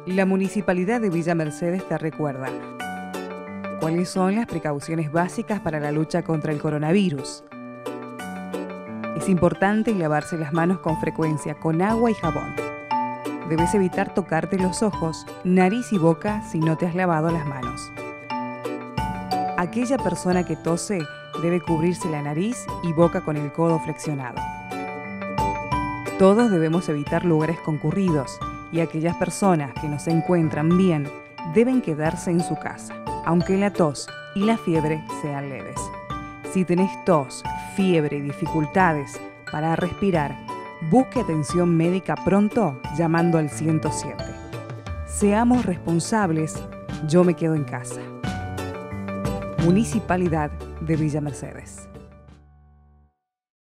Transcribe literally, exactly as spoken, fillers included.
La Municipalidad de Villa Mercedes te recuerda cuáles son las precauciones básicas para la lucha contra el coronavirus. Es importante lavarse las manos con frecuencia con agua y jabón. Debes evitar tocarte los ojos, nariz y boca si no te has lavado las manos. Aquella persona que tose debe cubrirse la nariz y boca con el codo flexionado. Todos debemos evitar lugares concurridos y aquellas personas que no se encuentran bien deben quedarse en su casa, aunque la tos y la fiebre sean leves. Si tenés tos, fiebre y dificultades para respirar, busque atención médica pronto llamando al ciento siete. Seamos responsables, yo me quedo en casa. Municipalidad de Villa Mercedes.